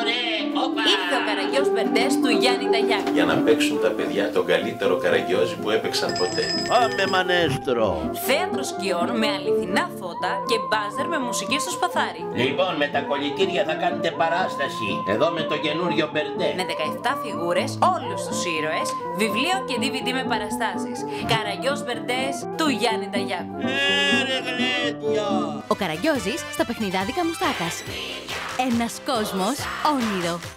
Ήρθε ο Καραγιός Μπερντές του Γιάννη Ταγιάκου. Για να παίξουν τα παιδιά τον καλύτερο Καραγκιόζη που έπαιξαν ποτέ. Πάμε μανέστρο. Θέατρο σκιών με αληθινά φώτα και μπάζερ με μουσική στο σπαθάρι. Λοιπόν, με τα κολλητήρια θα κάνετε παράσταση. Εδώ με το καινούριο Μπερντέ. Με 17 φιγούρες, όλους τους ήρωες, βιβλίο και DVD με παραστάσεις. Καραγιός Μπερντές του Γιάννη Ταγιάκου. Ο Καραγκιόζης στα παιχνιδάδικα Μουστάκας. Ένας κόσμος όνειρο.